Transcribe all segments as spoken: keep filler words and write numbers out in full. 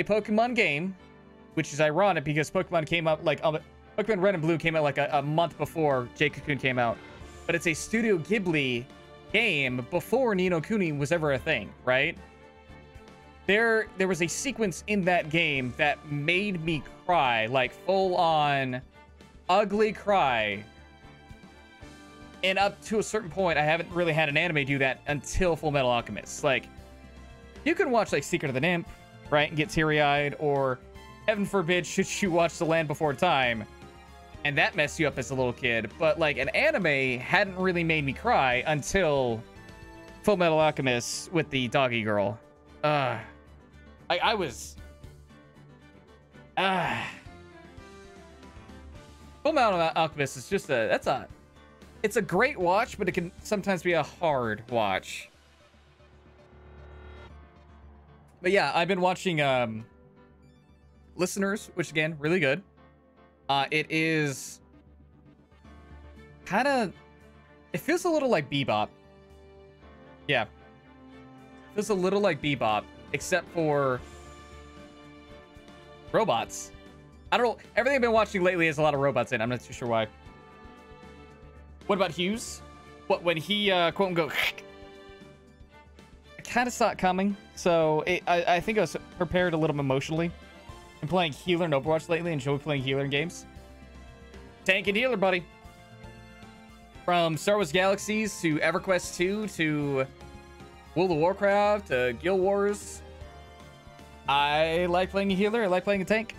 a Pokemon game, which is ironic because Pokemon came out like um, Pokemon Red and Blue came out like a, a month before Jay Cocoon came out, but it's a Studio Ghibli game before Ni no Kuni was ever a thing, right? There, there was a sequence in that game that made me cry, like full on ugly cry. And up to a certain point, I haven't really had an anime do that until Full Metal Alchemist. Like, you can watch like Secret of the Nymph, right, and get teary-eyed, or heaven forbid, should you watch The Land Before Time, and that messed you up as a little kid. But like, an anime hadn't really made me cry until Full Metal Alchemist with the doggy girl. Uh, I, I was... Uh, Full Metal Alchemist is just a... That's a... It's a great watch, but it can sometimes be a hard watch. But yeah, I've been watching um, Listeners, which again, really good. Uh, it is kind of... It feels a little like Bebop. Yeah. It feels a little like Bebop, except for robots. I don't know. Everything I've been watching lately has a lot of robots in. I'm not too sure why. What about Hughes? What, when he, uh, quote unquote, I kind of saw it coming. So it, I, I think I was prepared a little emotionally. I'm playing healer in Overwatch lately. Enjoy playing healer in games. Tank and healer, buddy. From Star Wars Galaxies to EverQuest two to World of Warcraft to Guild Wars. I like playing a healer. I like playing a tank.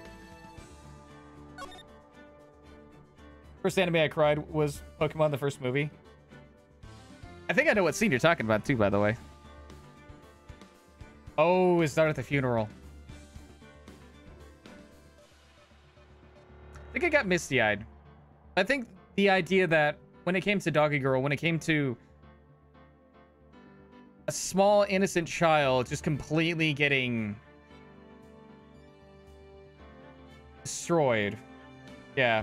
First anime I cried was Pokemon, the first movie. I think I know what scene you're talking about, too, by the way. Oh, it started at the funeral. I think I got misty-eyed. I think the idea that when it came to Doggy Girl, when it came to a small, innocent child just completely getting destroyed. Yeah.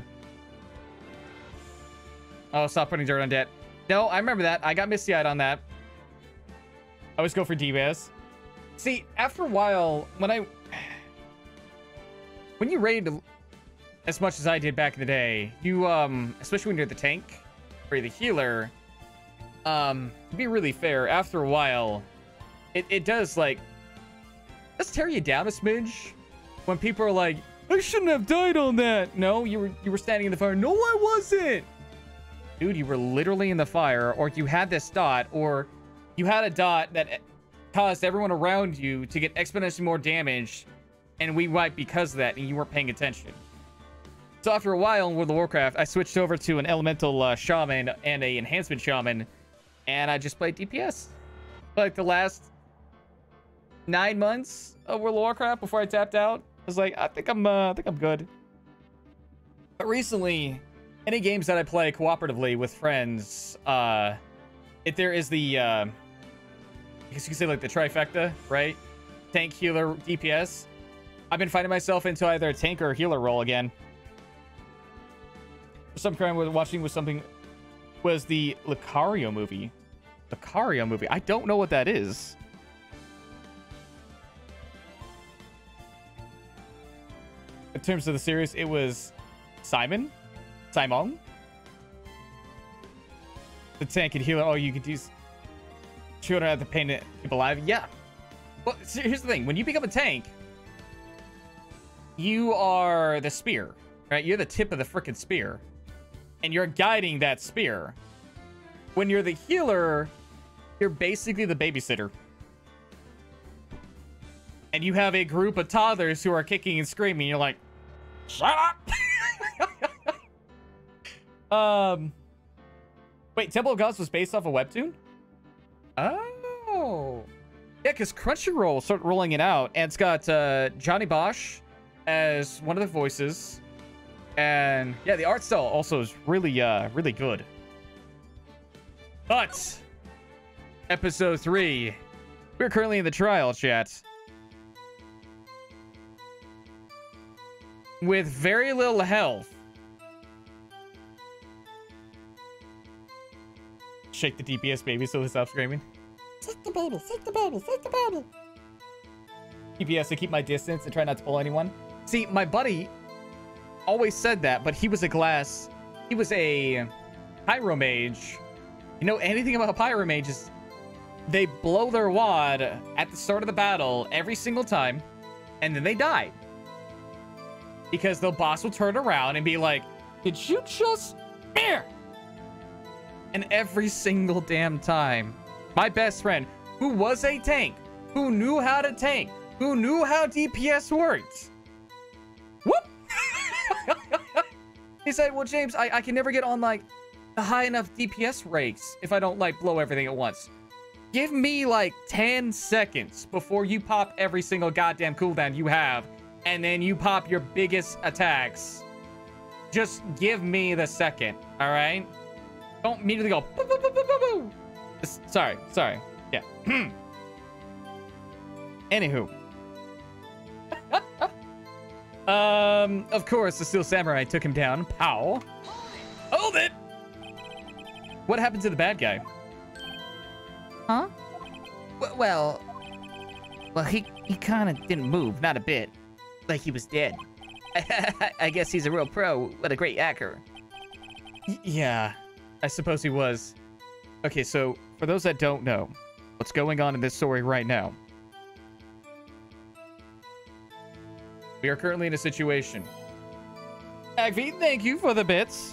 Oh, stop putting dirt on debt. No, I remember that. I got misty-eyed on that. I always go for D-Baz. See, after a while, when I... When you raid as much as I did back in the day, you, um... especially when you're the tank, or the healer, um, to be really fair, after a while, it, it does, like... Does tear you down a smidge? When people are like, I shouldn't have died on that! No, you were, you were standing in the fire. No, I wasn't! Dude, you were literally in the fire, or you had this dot, or you had a dot that caused everyone around you to get exponentially more damage, and we wiped because of that, and you weren't paying attention. So after a while in World of Warcraft, I switched over to an elemental uh, shaman and a enhancement shaman, and I just played D P S. Like the last nine months of World of Warcraft before I tapped out, I was like, I think I'm, uh, I think I'm good. But recently, any games that I play cooperatively with friends, uh, if there is the, uh, I guess you could say like the trifecta, right? Tank, healer, D P S. I've been finding myself into either a tank or a healer role again. Some crime was watching was something, was the Lucario movie. Lucario movie. I don't know what that is. In terms of the series, it was Simon. Simon? The tank and healer. Oh, you could use children at the pain to keep alive. Yeah. Well, so here's the thing. When you become a tank, you are the spear, right? You're the tip of the frickin' spear. And you're guiding that spear. When you're the healer, you're basically the babysitter. And you have a group of toddlers who are kicking and screaming. You're like, shut up! um, wait, Temple of Gods was based off a webtoon? Oh. Yeah, because Crunchyroll started rolling it out, and it's got uh, Johnny Bosch as one of the voices. And yeah, the art style also is really, uh, really good. But episode three, we're currently in the trial, chat. With very little health. Shake the D P S baby so they stop screaming. Shake the baby, shake the baby, shake the baby. D P S to keep my distance and try not to pull anyone. See, my buddy always said that, but he was a glass. He was a pyromage. You know anything about pyromages? They blow their wad at the start of the battle every single time, and then they die. Because the boss will turn around and be like, did you just... Here! And every single damn time, my best friend, who was a tank, who knew how to tank, who knew how D P S worked, whoop! He said, well, James, I, I can never get on, like, the high enough D P S rates if I don't, like, blow everything at once. Give me, like, ten seconds before you pop every single goddamn cooldown you have, and then you pop your biggest attacks. Just give me the second, all right? Don't immediately go, boo, boo, boo, boo, boo, boo. Just, sorry, sorry. Yeah. Anywho. um, of course, the Steel Samurai took him down. Pow. Hold it! What happened to the bad guy? Huh? W well, well, he he kind of didn't move, not a bit, like he was dead. I guess he's a real pro. What a great hacker. Y yeah, I suppose he was. Okay, so for those that don't know, what's going on in this story right now? We are currently in a situation. Agvi, thank you for the bits.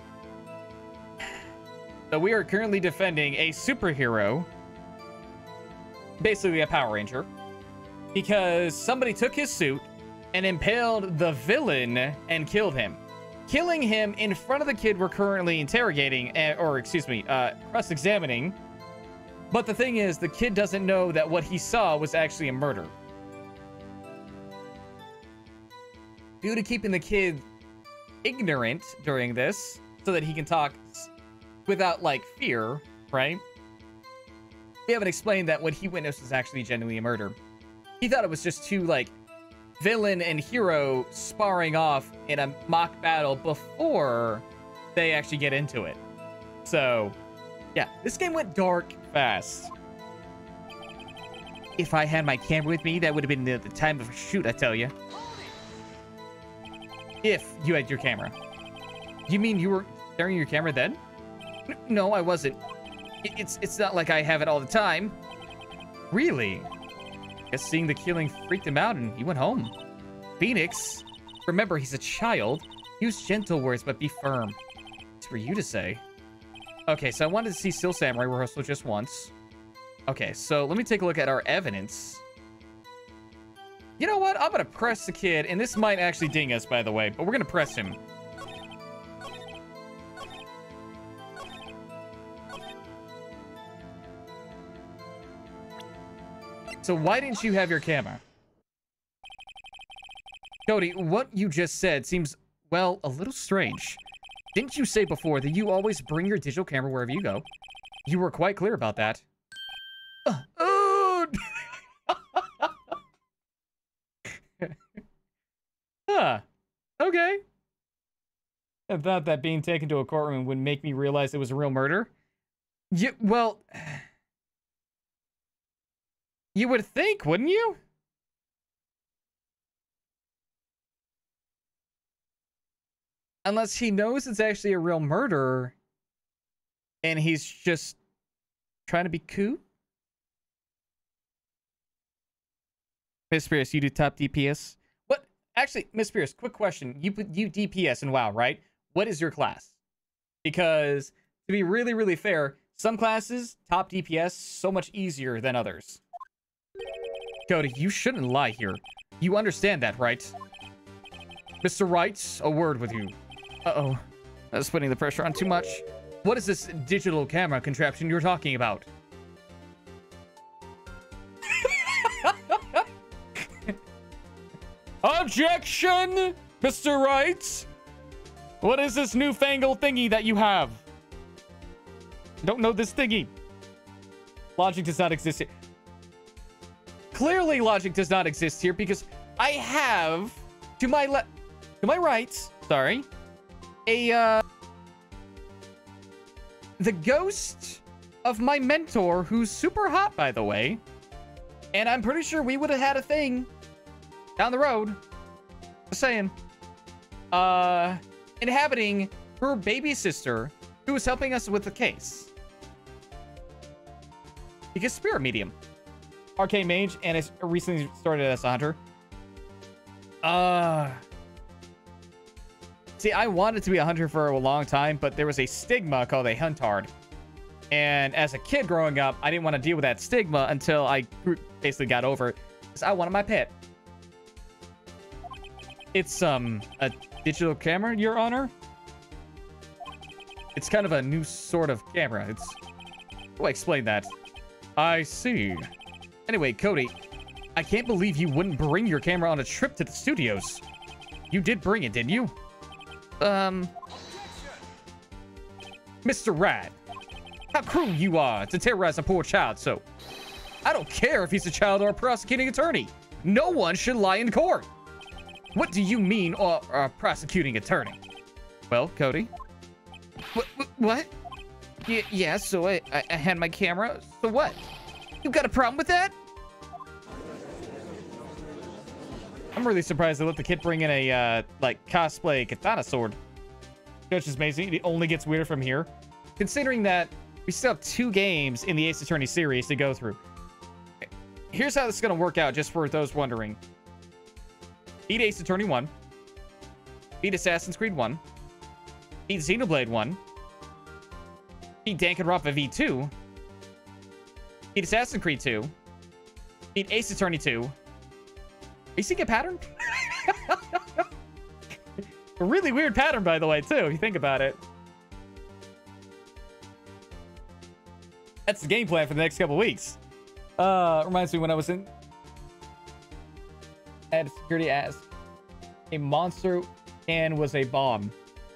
So we are currently defending a superhero, basically a Power Ranger, because somebody took his suit and impaled the villain and killed him. Killing him in front of the kid we're currently interrogating, or excuse me, uh, cross-examining. But the thing is, the kid doesn't know that what he saw was actually a murder. Due to keeping the kid ignorant during this, so that he can talk without, like, fear, right? We haven't explained that what he witnessed was actually genuinely a murder. He thought it was just two, like, villain and hero sparring off in a mock battle before they actually get into it. So, yeah, this game went dark fast. If I had my camera with me, that would have been the, the time of a shoot, I tell you. If you had your camera. You mean you were carrying your camera then? N no, I wasn't. It, it's, it's not like I have it all the time. Really? Guess seeing the killing freaked him out and he went home. Phoenix, remember he's a child. Use gentle words, but be firm. It's for you to say. Okay, so I wanted to see Steel Samurai rehearsal just once. Okay, so let me take a look at our evidence. You know what? I'm gonna press the kid, and this might actually ding us, by the way, but we're gonna press him. So why didn't you have your camera? Cody, what you just said seems, well, a little strange. Didn't you say before that you always bring your digital camera wherever you go? You were quite clear about that. Uh, oh! Huh. Okay. I thought that being taken to a courtroom would make me realize it was a real murder. Yeah, well... You would think, wouldn't you? Unless he knows it's actually a real murder and he's just trying to be cool. Miss Pierce, you do top D P S? What? Actually, Miss Pierce, quick question. You put you D P S in WoW, right? What is your class? Because to be really, really fair, some classes, top D P S, so much easier than others. Cody, you shouldn't lie here. You understand that, right? Mister Wright, a word with you. Uh-oh. That's putting the pressure on too much. What is this digital camera contraption you're talking about? Objection, Mister Wright! What is this newfangled thingy that you have? Don't know this thingy. Logic does not exist here. Clearly logic does not exist here because I have to my left, to my right, sorry, a, uh, the ghost of my mentor, who's super hot, by the way. And I'm pretty sure we would have had a thing down the road. Just saying. Uh, inhabiting her baby sister, who was helping us with the case. Because spirit medium. Arcane mage, and it's recently started as a hunter. Uh... See, I wanted to be a hunter for a long time, but there was a stigma called a huntard. And as a kid growing up, I didn't want to deal with that stigma until I basically got over it. Because I wanted my pet. It's, um, a digital camera, Your Honor? It's kind of a new sort of camera. It's... How do I explain that? I see. Anyway, Cody, I can't believe you wouldn't bring your camera on a trip to the studios. You did bring it, didn't you? Um... Mister Rad, how cruel you are to terrorize a poor child so. I don't care if he's a child or a prosecuting attorney. No one should lie in court. What do you mean, or a prosecuting attorney? Well, Cody? What? What? Y yeah, so I, I, I had my camera. So what? You got a problem with that? I'm really surprised they let the kid bring in a, uh, like, cosplay katana sword. Which is amazing. It only gets weirder from here. Considering that we still have two games in the Ace Attorney series to go through. Here's how this is going to work out, just for those wondering. Beat Ace Attorney one. Beat Assassin's Creed one. Beat Xenoblade one. Beat Danganronpa V two. Beat Assassin's Creed two. Beat Ace Attorney two. Are you seeing a pattern? A really weird pattern, by the way, too, if you think about it. That's the game plan for the next couple weeks. Uh, reminds me when I was in... I had security ask. A monster can was a bomb.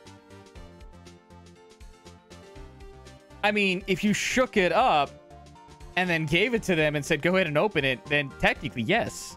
I mean, if you shook it up and then gave it to them and said, go ahead and open it, then technically, yes.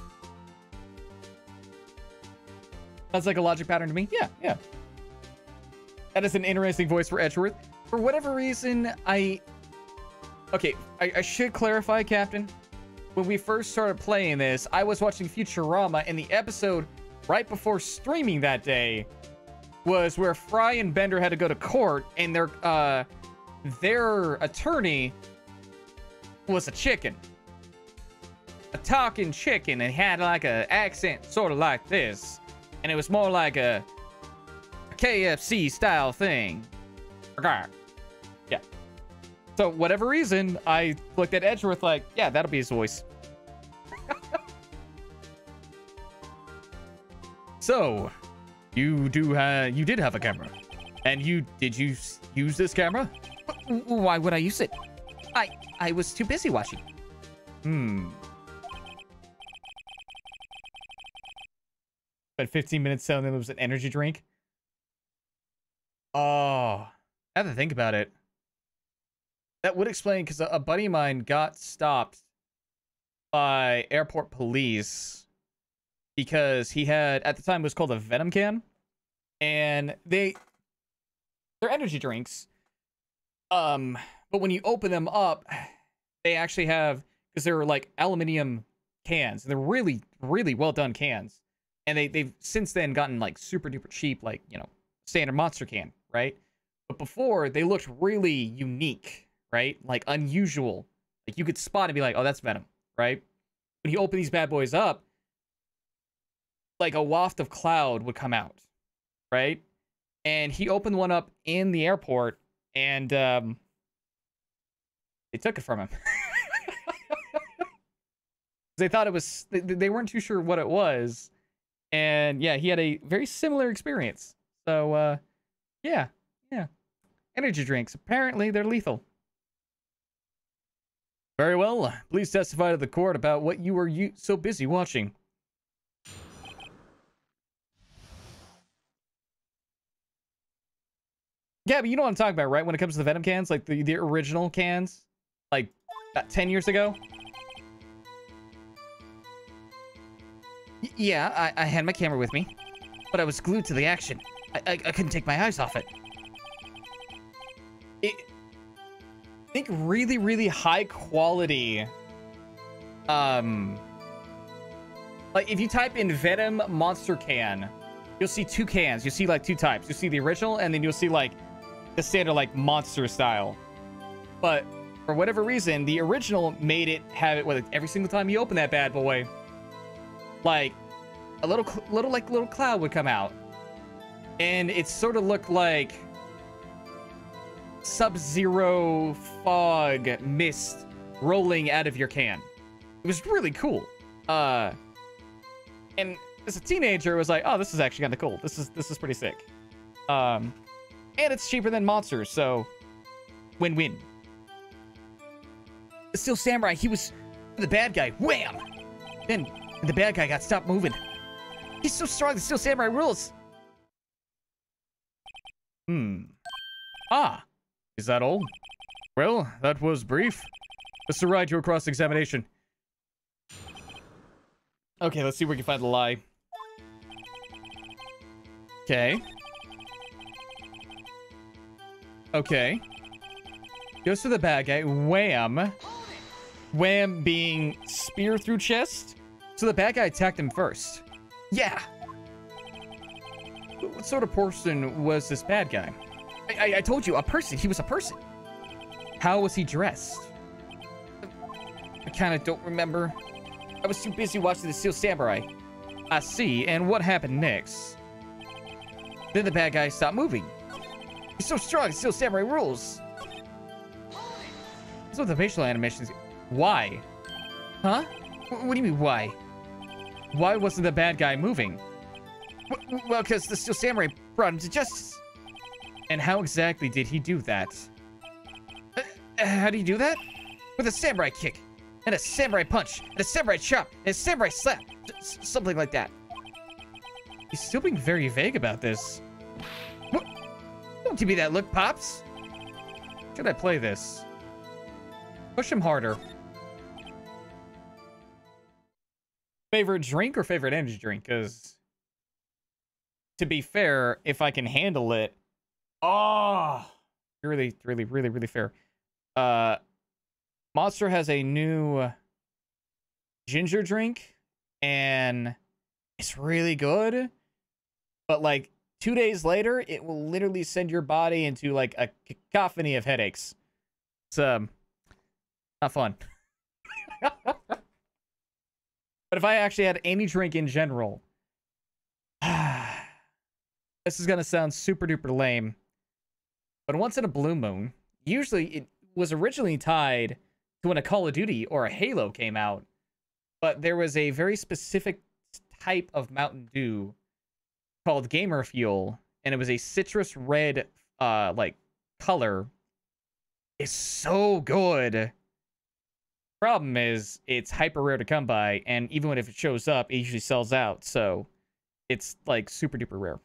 That's like a logic pattern to me. Yeah, yeah. That is an interesting voice for Edgeworth. For whatever reason, I... Okay, I, I should clarify, Captain. When we first started playing this, I was watching Futurama, and the episode right before streaming that day was where Fry and Bender had to go to court, and their, uh, their attorney was a chicken. A talking chicken, and had like an accent sort of like this. And it was more like a, a K F C style thing. Yeah. So, whatever reason, I looked at Edgeworth like, yeah, that'll be his voice. So, you do have, you did have a camera. And you, did you use this camera? Why would I use it? I, I was too busy watching. Hmm. But fifteen minutes telling them it was an energy drink. Oh, I have to think about it. That would explain, because a, a buddy of mine got stopped by airport police because he had, at the time, it was called a Venom can, and they, they're energy drinks. Um, but when you open them up, they actually have, because they're like aluminum cans, and they're really, really well done cans. And they, they've since then gotten like super duper cheap, like, you know, standard Monster can, right? But before, they looked really unique, right? Like unusual. Like you could spot and be like, oh, that's Venom, right? When you open these bad boys up, like a waft of cloud would come out, right? And he opened one up in the airport, and um, they took it from him. They thought it was, they, they weren't too sure what it was. And yeah, he had a very similar experience. So, uh, yeah, yeah. Energy drinks, apparently they're lethal. Very well. Please testify to the court about what you were u so busy watching. Yeah, but you know what I'm talking about, right? When it comes to the Venom cans, like the, the original cans, like about ten years ago. Yeah, I, I had my camera with me, but I was glued to the action. I, I, I couldn't take my eyes off it. It, I think really, really high quality Um, like if you type in Venom monster can, you'll see two cans. You'll see like two types. You'll see the original, and then you'll see like the standard like monster style. But for whatever reason, the original made it have it with every single time you open that bad boy, like a little, little like little cloud would come out, and it sort of looked like Sub-Zero fog mist rolling out of your can. It was really cool. Uh, and as a teenager, it was like, oh, this is actually kind of cool. This is this is pretty sick. Um, and it's cheaper than monsters, so win-win. The Steel Samurai, he was the bad guy. Wham! Then the bad guy got stopped moving. He's so strong, the Steel Samurai rules. Hmm. Ah. Is that all? Well, that was brief. Mister Ride, your cross-examination. Okay, let's see where we can find the lie. Okay. Okay. Goes to the bad guy. Wham. Wham being spear through chest. So the bad guy attacked him first. Yeah. What sort of person was this bad guy? I, I, I told you, a person. He was a person. How was he dressed? I kind of don't remember. I was too busy watching the Steel Samurai. I see. And what happened next? Then the bad guy stopped moving. He's so strong. Steel Samurai rules. So the facial animations. Why? Huh? W what do you mean, why? Why wasn't the bad guy moving? W well, because the Steel Samurai brought him to justice. And how exactly did he do that? Uh, how do you do that? With a samurai kick, and a samurai punch, and a samurai chop, and a samurai slap. S something like that. He's still being very vague about this. What? Don't give me that look, Pops. Should I play this? Push him harder. Favorite drink or favorite energy drink? Because, to be fair, if I can handle it, oh, really, really, really, really fair. Uh, Monster has a new ginger drink, and it's really good. But like two days later, it will literally send your body into like a cacophony of headaches. It's um, not fun. But if I actually had any drink in general, this is gonna sound super duper lame. But once in a blue moon, usually it was originally tied to when a Call of Duty or a Halo came out. But there was a very specific type of Mountain Dew called Gamer Fuel, and it was a citrus red, uh, like, color. It's so good. Problem is, it's hyper rare to come by, and even when if it shows up, it usually sells out, so it's, like, super duper rare.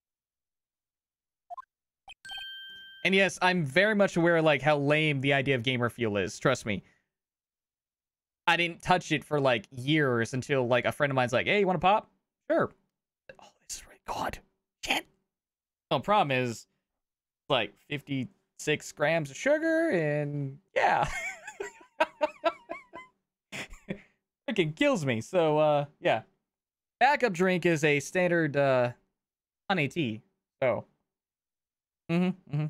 And yes, I'm very much aware, like, how lame the idea of Gamer Fuel is. Trust me. I didn't touch it for, like, years until, like, a friend of mine's like, hey, you want to pop? Sure. Oh, this is really good. Shit. No, problem is, like, fifty-six grams of sugar, and, yeah. Freaking kills me. So, uh, yeah. Backup drink is a standard, uh, honey tea. So. Mm-hmm, mm-hmm.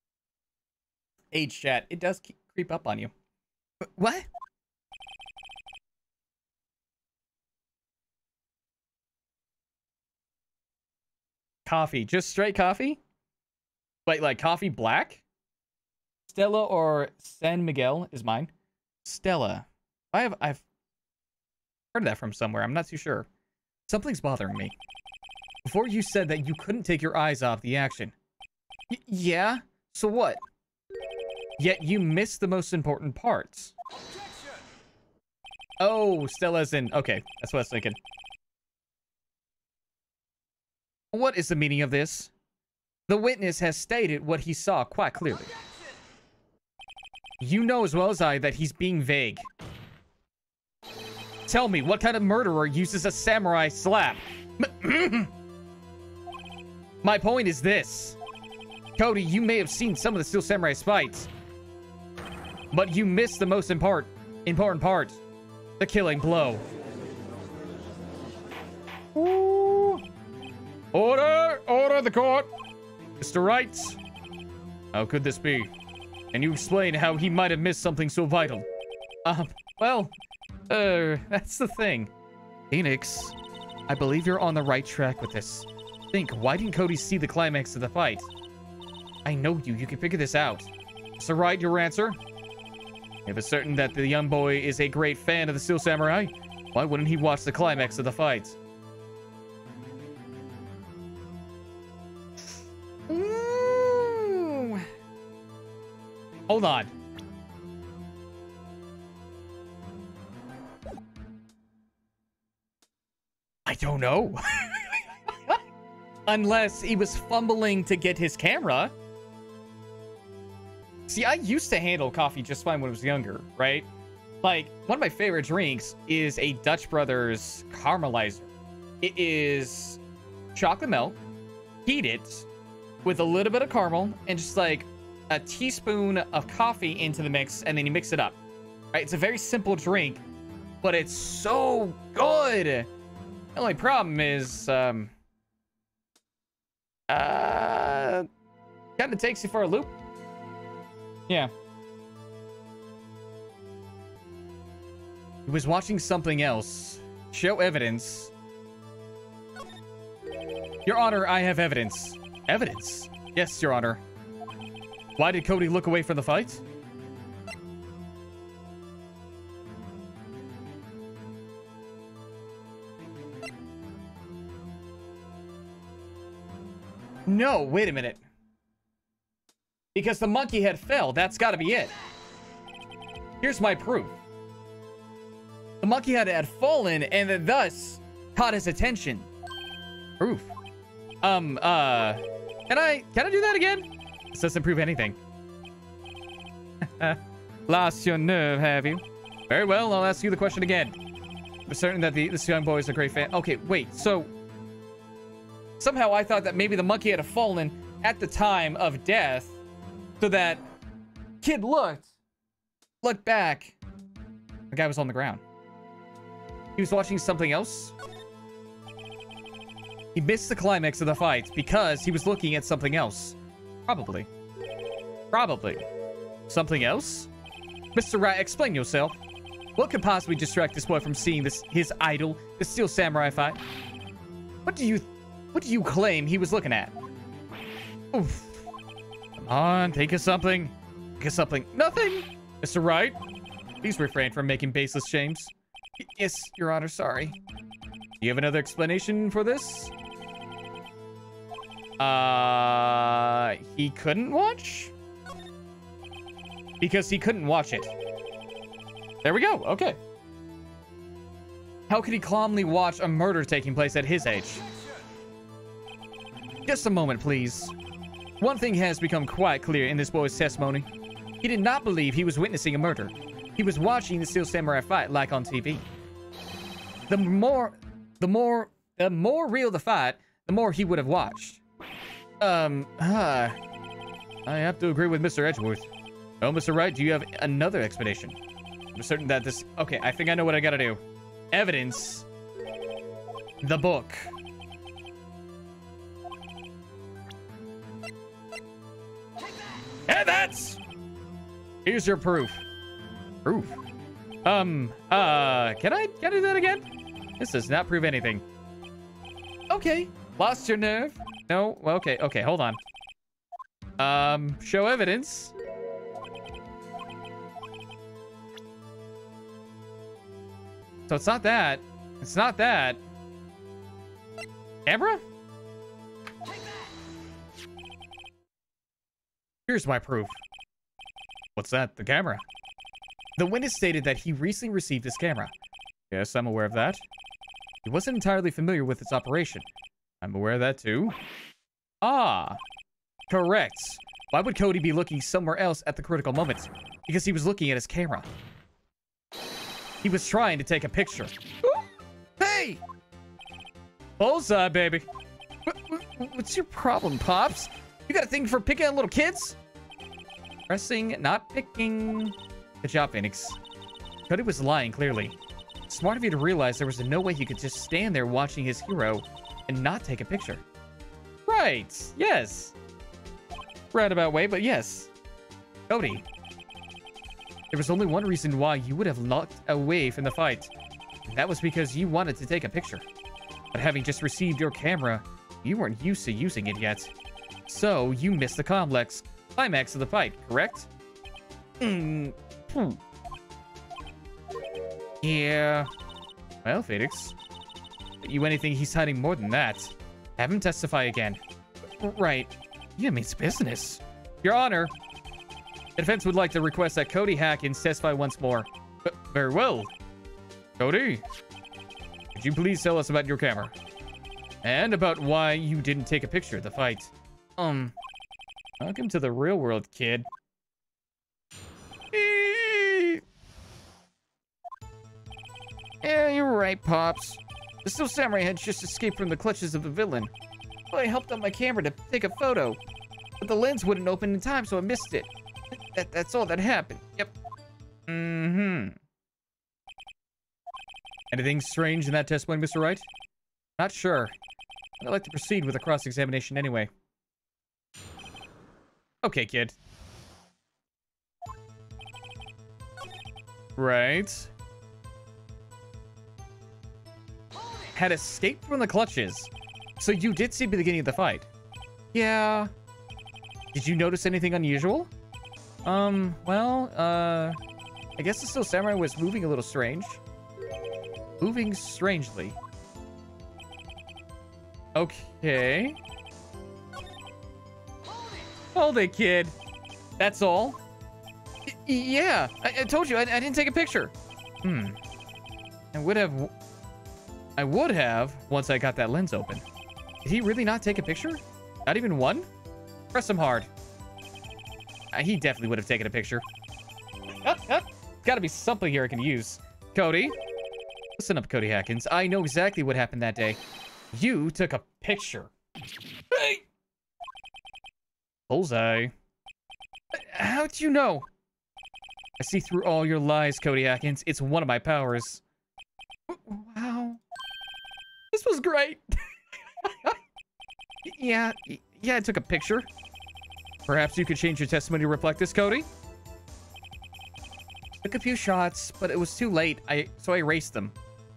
Age chat, it does keep, creep up on you. What? Coffee. Just straight coffee? Wait, like coffee black? Stella or San Miguel is mine. Stella. I have, I've heard that from somewhere. I'm not too sure. Something's bothering me. Before you said that you couldn't take your eyes off the action. Y yeah? So what? Yet you missed the most important parts. Oh, Stella's in. Okay, that's what I was thinking. What is the meaning of this? The witness has stated what he saw quite clearly. You know as well as I that he's being vague. Tell me, what kind of murderer uses a samurai slap? My point is this. Cody, you may have seen some of the Steel Samurai fights, but you missed the most important, important part. The killing blow. Ooh. Order! Order the court! Mister Wright, how could this be? Can you explain how he might have missed something so vital? Um, well, uh, that's the thing. Phoenix, I believe you're on the right track with this. Think, why didn't Cody see the climax of the fight? I know you, you can figure this out. Mister Wright, your answer? If it's certain that the young boy is a great fan of the Steel Samurai, why wouldn't he watch the climax of the fight? Ooh. Hold on. I don't know. Unless he was fumbling to get his camera. See, I used to handle coffee just fine when I was younger, right? Like, one of my favorite drinks is a Dutch Brothers caramelizer. It is chocolate milk, heat it with a little bit of caramel, and just like a teaspoon of coffee into the mix, and then you mix it up. Right? It's a very simple drink, but it's so good. The only problem is, um, uh, kind of takes you for a loop. Yeah. He was watching something else. Show evidence. Your Honor, I have evidence. Evidence? Yes, Your Honor. Why did Cody look away from the fight? No, wait a minute. Because the monkey head fell. That's got to be it. Here's my proof. The monkey head had fallen and then thus caught his attention. Proof. Um, uh, can I, can I do that again? This doesn't prove anything. Lost your nerve, have you? Very well, I'll ask you the question again. I'm certain that the, this young boy is a great fan. Okay, wait, so somehow I thought that maybe the monkey had fallen at the time of death so that kid looked, looked back. The guy was on the ground. He was watching something else. He missed the climax of the fight because he was looking at something else. Probably. Probably. Something else? Mister Rat, explain yourself. What could possibly distract this boy from seeing this his idol, the Steel Samurai fight? What do you what do you claim he was looking at? Oof. Come on, think of something. Think of something. Nothing! Mister Wright, please refrain from making baseless claims. Yes, Your Honor, sorry. Do you have another explanation for this? Uh, he couldn't watch? Because he couldn't watch it. There we go, okay. How could he calmly watch a murder taking place at his age? Just a moment, please. One thing has become quite clear in this boy's testimony. He did not believe he was witnessing a murder. He was watching the Steel Samurai fight like on T V. The more, the more, the more real the fight, the more he would have watched. Um, uh, I have to agree with Mister Edgeworth. Oh, Mister Wright, do you have another explanation? I'm certain that this... Okay, I think I know what I gotta do. Evidence. The book. And that's... Here's your proof. Proof? Um, uh, can I, can I do that again? This does not prove anything. Okay. Lost your nerve? No? Well, okay, okay, hold on. Um, show evidence. So it's not that. It's not that. Camera? Here's my proof. What's that? The camera. The witness stated that he recently received this camera. Yes, I'm aware of that. He wasn't entirely familiar with its operation. I'm aware of that too. Ah, correct. Why would Cody be looking somewhere else at the critical moment? Because he was looking at his camera. He was trying to take a picture. Ooh, hey! Bullseye, baby. What, what, what's your problem, Pops? You got a thing for picking on little kids? Pressing, not picking. Good job, Phoenix. Cody was lying, clearly. Smart of you to realize there was no way he could just stand there watching his hero and not take a picture. Right, yes. Roundabout way, but yes. Cody, there was only one reason why you would have locked away from the fight. And that was because you wanted to take a picture. But having just received your camera, you weren't used to using it yet. So you missed the complex climax of the fight, correct? Mm. Hmm. Yeah. Well, Phoenix, you anything he's hiding more than that. Have him testify again. Right. Yeah, means business. Your Honor, the defense would like to request that Cody Hackins testify once more. Uh, very well. Cody, could you please tell us about your camera? And about why you didn't take a picture of the fight. Um, welcome to the real world, kid. Yeah, you're right, Pops. The Steel Samurai had just escaped from the clutches of the villain. Well, I helped out my camera to take a photo, but the lens wouldn't open in time, so I missed it. That, that's all that happened. Yep. Mm-hmm. Anything strange in that testimony, Mister Wright? Not sure. But I'd like to proceed with a cross-examination anyway. Okay, kid. Right. Had escaped from the clutches. So you did see the beginning of the fight? Yeah. Did you notice anything unusual? Um, well, uh... I guess the Steel Samurai was moving a little strange. Moving strangely. Okay. Hold it, kid. That's all? Y yeah, I, I told you, I, I didn't take a picture. Hmm. I would have... I would have once I got that lens open. Did he really not take a picture? Not even one? Press him hard. Uh, he definitely would have taken a picture. Gotta be something here I can use. Cody. Listen up, Cody Hackins. I know exactly what happened that day. You took a picture. Hey! Bullseye. How'd you know? I see through all your lies, Cody Hackins. It's one of my powers. Wow. This was great. yeah, yeah, I took a picture. Perhaps you could change your testimony to reflect this, Cody? Took a few shots, but it was too late, I so I erased them.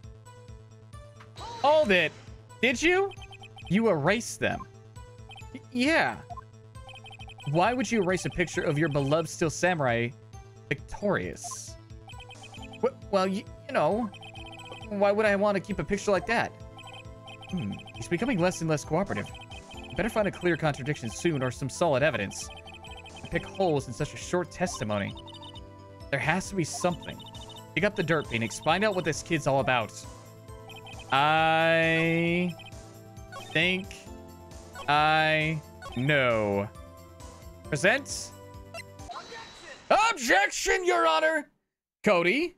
Hold it. Did you? You erased them. Y yeah. Why would you erase a picture of your beloved Steel Samurai victorious? W well, you, you know, why would I want to keep a picture like that? Hmm, he's becoming less and less cooperative. Better find a clear contradiction soon or some solid evidence. To pick holes in such a short testimony. There has to be something. Pick up the dirt, Phoenix. Find out what this kid's all about. I think I know. Present. Objection, Objection Your Honor. Cody.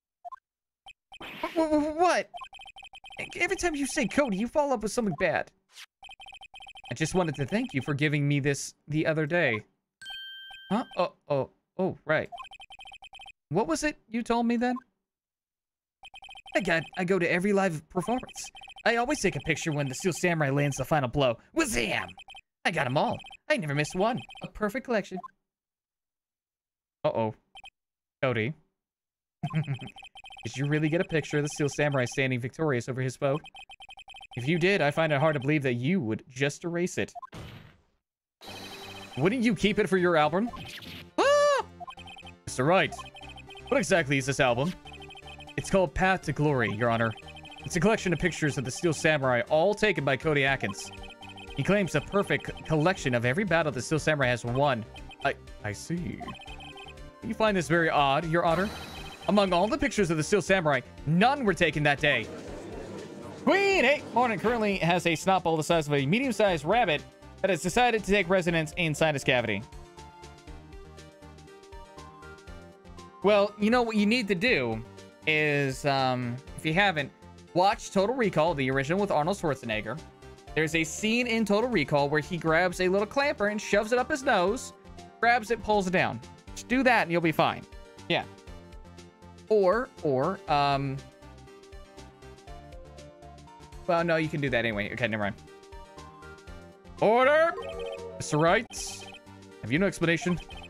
W what? Every time you say Cody, you follow up with something bad. I just wanted to thank you for giving me this the other day. Huh? Oh, oh, oh, right. What was it you told me then? I got, I go to every live performance. I always take a picture when the Steel Samurai lands the final blow. Wazam! I got them all. I never missed one. A perfect collection. Uh-oh. Cody. Did you really get a picture of the Steel Samurai standing victorious over his foe? If you did, I find it hard to believe that you would just erase it. Wouldn't you keep it for your album? Ah! Mister Wright, what exactly is this album? It's called Path to Glory, Your Honor. It's a collection of pictures of the Steel Samurai, all taken by Cody Atkins. He claims a perfect collection of every battle the Steel Samurai has won. I, I see. You find this very odd, Your Honor? Among all the pictures of the Steel Samurai, none were taken that day. Queen Eight Hornet currently has a snot bowl the size of a medium-sized rabbit that has decided to take residence inside his cavity. Well, you know what you need to do is, um, if you haven't, watch Total Recall, the original with Arnold Schwarzenegger. There's a scene in Total Recall where he grabs a little clamper and shoves it up his nose, grabs it, pulls it down. Just do that and you'll be fine. Yeah. Or, or, um, Well, no, you can do that anyway. Okay, never mind. Order! Mister Wright, have you no explanation?